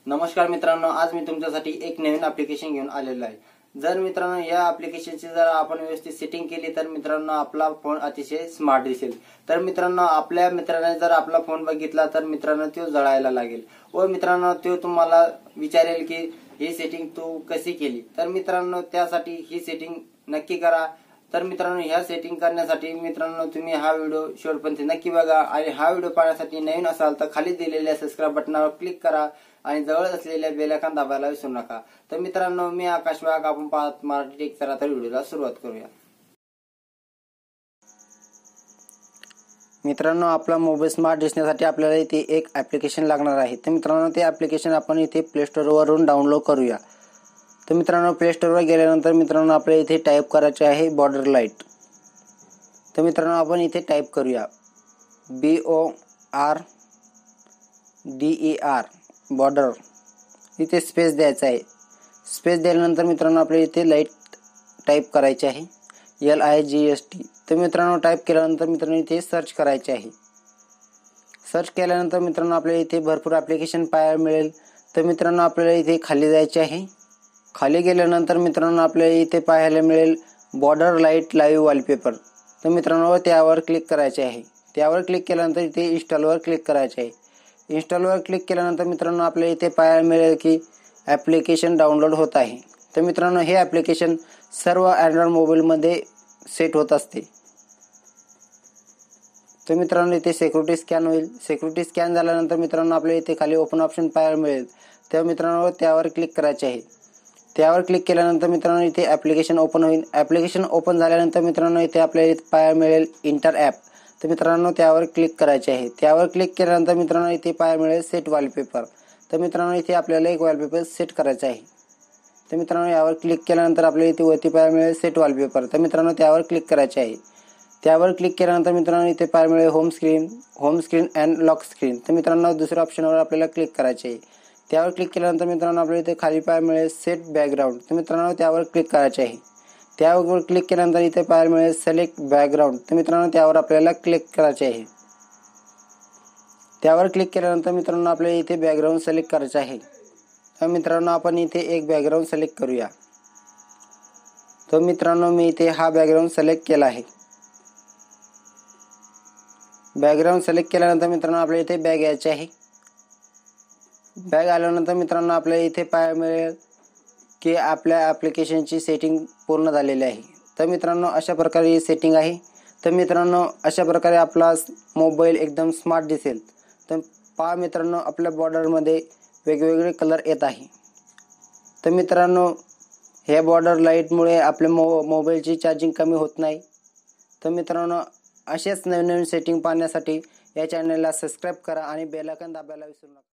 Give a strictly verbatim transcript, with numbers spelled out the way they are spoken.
नमस्कार मित्रांनो, आज मी तुमच्यासाठी एक नवीन ॲप्लिकेशन घेऊन आलेलो आहे। जर मित्रांनो या ॲप्लिकेशनची जर आपण व्यवस्थित सेटिंग केली तर मित्रांनो आपला फोन अतिशय स्मार्ट दिसेल। तर मित्रांनो आपल्या मित्राने जर आपला फोन बघितला तर मित्रांनो तो जळायला लागेल व मित्रांनो तो तुम्हाला विचारेल की ही सेटिंग तू कशी केली। तर मित्रांनो त्यासाठी ही सेटिंग नक्की करा। तर मित्रांनो ह्या सेटिंग करण्यासाठी मित्रांनो तुम्ही हा व्हिडिओ शेवटपर्यंत नक्की बघा आणि हा व्हिडिओ पाहण्यासाठी नवीन असाल तर खाली दिलेल्या सबस्क्राइब बटनावर क्लिक करा आणि जवळ असलेल्या बेल आयकॉन दाबायला विसरू नका। तर मित्रांनो मी आकाश वाघ, आपण पाहत मराठी टेक। चला तर व्हिडिओला सुरुवात करूया। मित्रांनो आपला मोबाईल स्मार्ट दिसण्यासाठी आपल्याला इथे एक ॲप्लिकेशन लागणार आहे। तर मित्रांनो ते ॲप्लिकेशन आपण इथे प्ले स्टोर वरून डाउनलोड करूया। तर मित्रांनो प्ले स्टोर वर गेल्यानंतर मित्रांनो आपल्याला इथे टाइप करायचे आहे बॉर्डर लाइट। तर मित्रांनो आपण इथे टाइप करूया B O R D E R border, इथे स्पेस द्यायचा आहे। स्पेस दिल्यानंतर मित्रांनो आपल्याला इथे लाइट टाइप करायचे आहे L I G S T. तर मित्रांनो टाइप केल्यानंतर मित्रांनो इथे सर्च करायचे आहे। सर्च केल्यानंतर मित्रांनो आपल्याला इथे भरपूर ॲप्लिकेशन पाहायला मिळेल। तर मित्रांनो आपल्याला इथे खाली जायचे आहे। खाली गेल्यानंतर मित्रांनो आपल्याला इथे पाहायला मिळेल बॉर्डर लाइट लाईव्ह वॉलपेपर। तर मित्रांनो त्यावर क्लिक करायचे आहे। त्यावर क्लिक केल्यानंतर इथे इन्स्टॉलवर क्लिक करायचे आहे। इन्स्टॉलवर क्लिक केल्यानंतर मित्रांनो आपल्याला इथे पाहायला मिळेल की ॲप्लिकेशन डाउनलोड होत आहे। तर मित्रांनो हे ॲप्लिकेशन सर्व अँड्रॉइड मोबाईलमध्ये सेट होत असते। तर मित्रांनो इथे सिक्युरिटी स्कॅन होईल। सिक्युरिटी स्कॅन झाल्यानंतर मित्रांनो आपल्याला इथे खाली ओपन ऑप्शन पाहायला मिळेल। त्या मित्रांनो त्यावर क्लिक करायचे आहे। त्यावर क्लिक केल्यानंतर मित्रांनो इथे ॲप्लिकेशन ओपन होईल। ॲप्लिकेशन ओपन झाल्यानंतर मित्रांनो इथे आपल्याला इथे पाहायला मिळेल इंटर ॲप। तर मित्रांनो त्यावर क्लिक करायचे आहे। त्यावर क्लिक केल्यानंतर मित्रांनो इथे पाहायला मिळेल सेट वॉलपेपर। तर मित्रांनो इथे आपल्याला एक वॉलपेपर सेट करायचा आहे। तर मित्रांनो यावर क्लिक केल्यानंतर आपल्याला इथे वरती पाहायला मिळेल सेट वॉलपेपर। तर मित्रांनो त्यावर क्लिक करायचे आहे। त्यावर क्लिक केल्यानंतर मित्रांनो इथे पाहायला मिळेल home screen home screen and lock screen. तर मित्रांनो दुसऱ्या ऑप्शनवर आपल्याला क्लिक करायचे आहे। त्यावर क्लिक केल्यानंतर मित्रांनो आपल्याला इथे खाली पाहायला मिळेल सेट बॅकग्राऊंड। तर मित्रांनो त्यावर क्लिक करायचे आहे। त्यावर क्लिक केल्यानंतर इथे पाहायला मिळेल सिलेक्ट बॅकग्राऊंड। तर मित्रांनो त्यावर आपल्याला क्लिक करायचे आहे। त्यावर क्लिक केल्यानंतर मित्रांनो आपल्याला इथे बॅकग्राऊंड सिलेक्ट करायचे आहे। तर मित्रांनो आपण इथे एक बॅकग्राऊंड सिलेक्ट करूया। तर मित्रांनो मी इथे हा बॅकग्राऊंड सिलेक्ट केला आहे। बॅकग्राऊंड सिलेक्ट केल्यानंतर मित्रांनो आपल्याला इथे बॅग यायचे आहे। बॅग आल्यानंतर मित्रांनो आपल्याला इथे पाहायला मिळेल की आपल्या ॲप्लिकेशनची सेटिंग पूर्ण झालेली आहे। तर मित्रांनो अशा प्रकारे ही सेटिंग आहे। तर मित्रांनो अशा प्रकारे आपला मोबाईल एकदम स्मार्ट दिसेल। तर पहा मित्रांनो आपल्या बॉर्डरमध्ये वेगवेगळे कलर येत आहे। तर मित्रांनो ह्या बॉर्डर लाईटमुळे आपल्या मो मोबाईलची चार्जिंग कमी होत नाही। तर मित्रांनो असेच नवीन नवीन सेटिंग पाहण्यासाठी या चॅनलला सबस्क्राइब करा आणि बेल आयकॉन दाबायला विसरू नका।